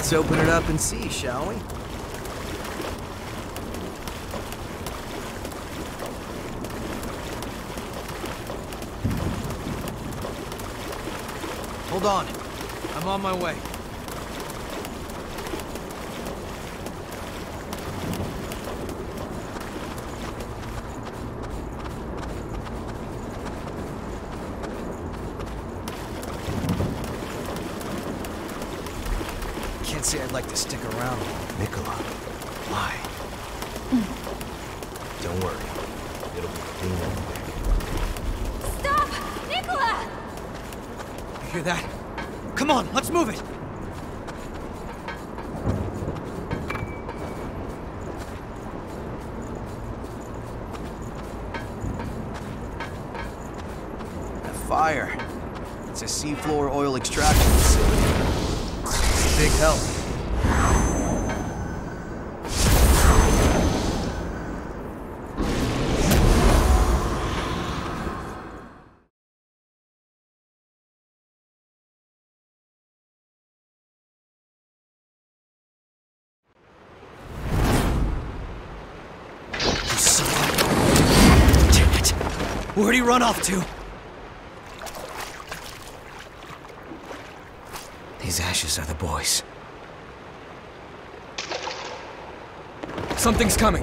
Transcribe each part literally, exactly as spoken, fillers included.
Let's open it up and see, shall we? Hold on. I'm on my way. Can't say I'd like to stick around. Nicola, why? Don't worry. It'll be clean and quick. Stop! Nicola! You hear that? Come on, let's move it! A fire. It's a seafloor oil extraction facility. It's a big help. Damn it! Where'd he run off to? These ashes are the boys. Something's coming.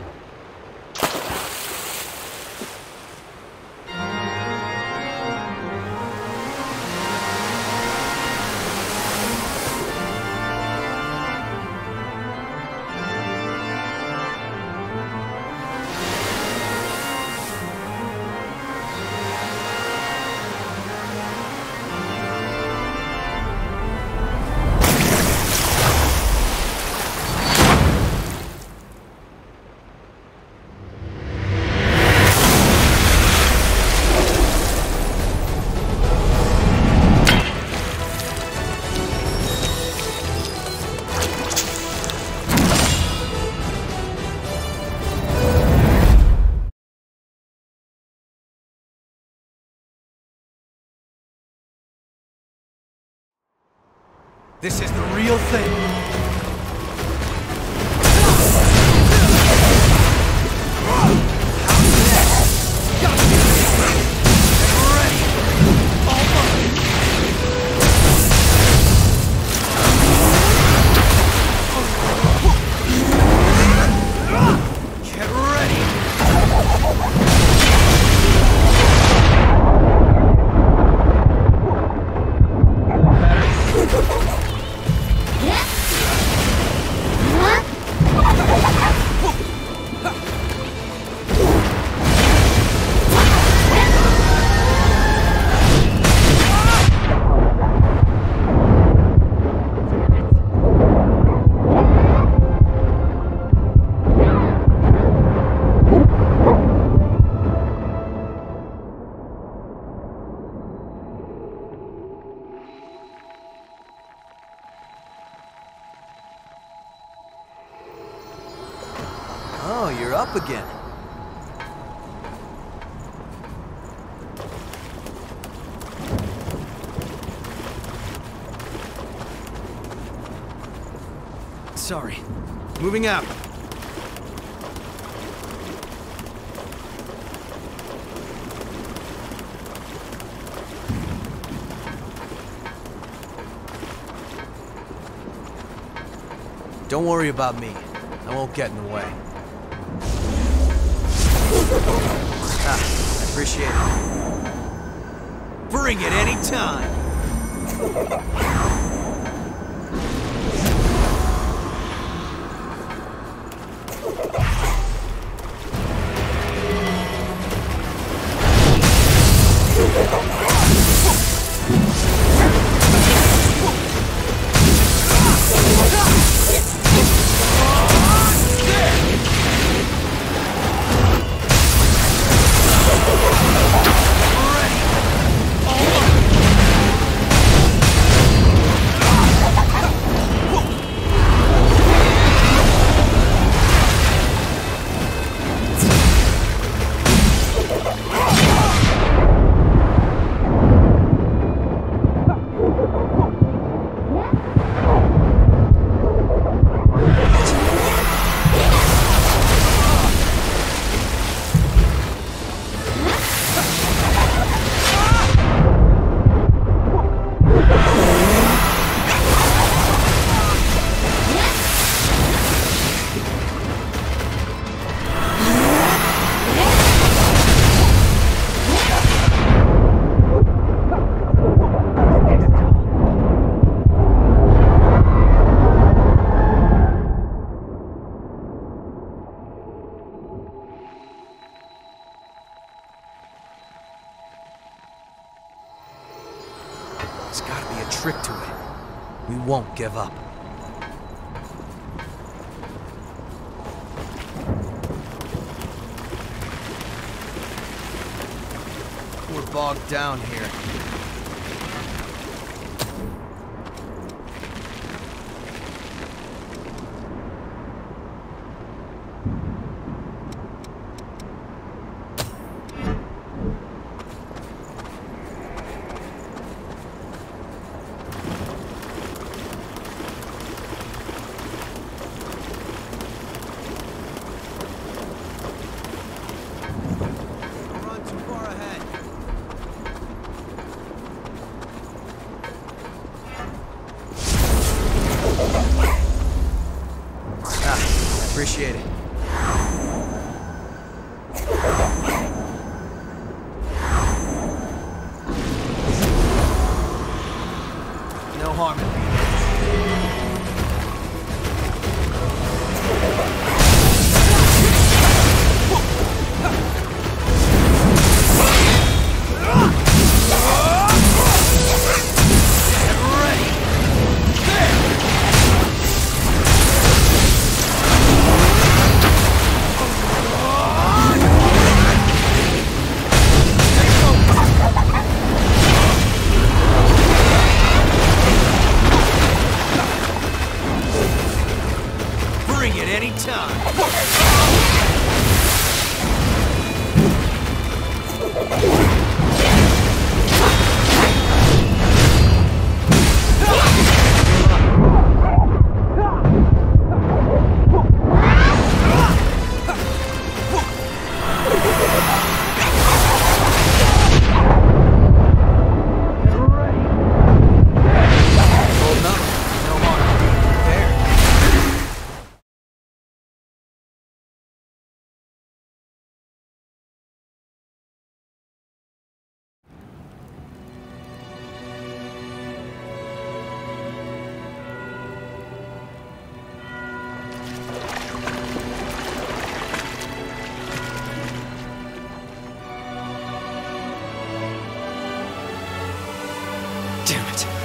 This is the real thing. Oh, you're up again. Sorry. Moving out. Don't worry about me. I won't get in the way. Ah, I appreciate it. Bring it anytime. a trick to it. We won't give up. We're bogged down here. Appreciate it. No harm in me. Damn it.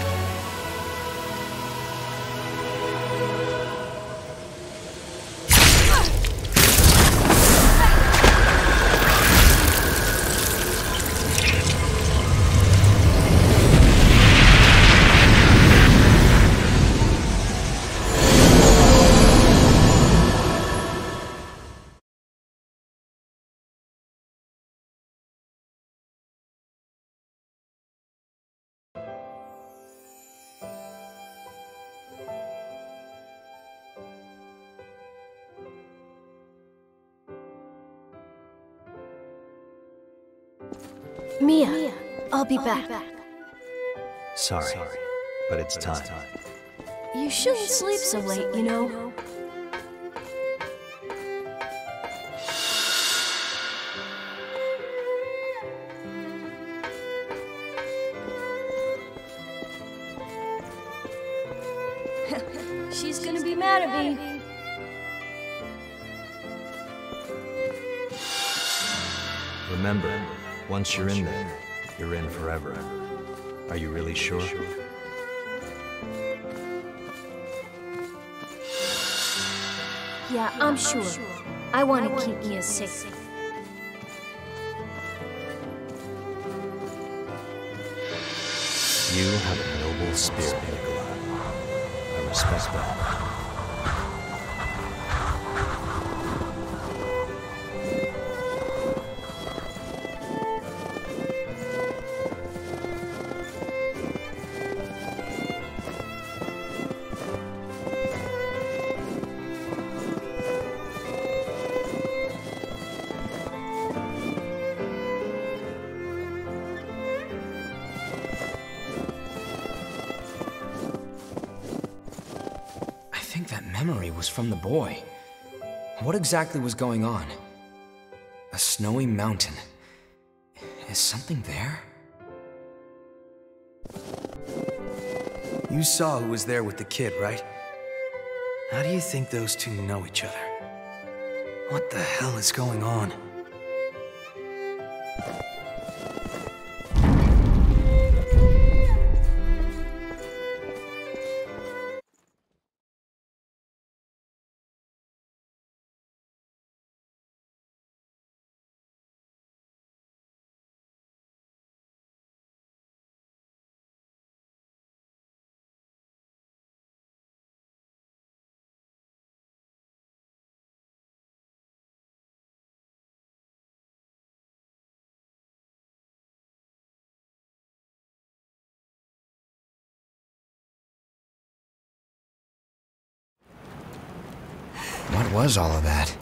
Mia, I'll be back. Sorry, but it's time. You shouldn't sleep so late, you know. She's gonna be mad at me. Remember, once you're in there, you're in forever. Are you really sure? Yeah, I'm sure. I want to keep Mia safe. You have a noble spirit, Nicola. I respect that. I think that memory was from the boy. What exactly was going on? A snowy mountain. Is something there? You saw who was there with the kid, right? How do you think those two know each other? What the hell is going on? it was all of that.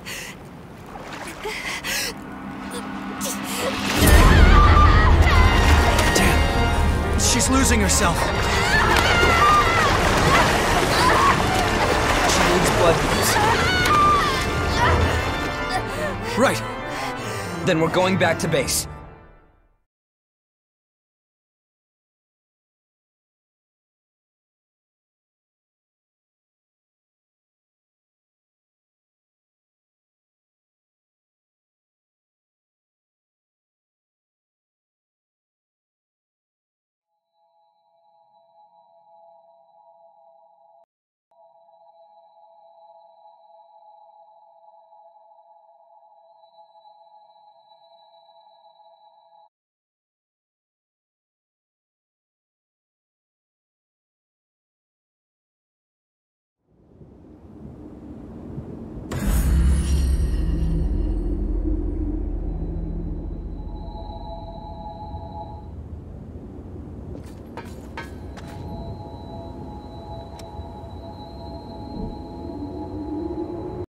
Damn. She's losing herself. She needs blood needs. Right. Then we're going back to base.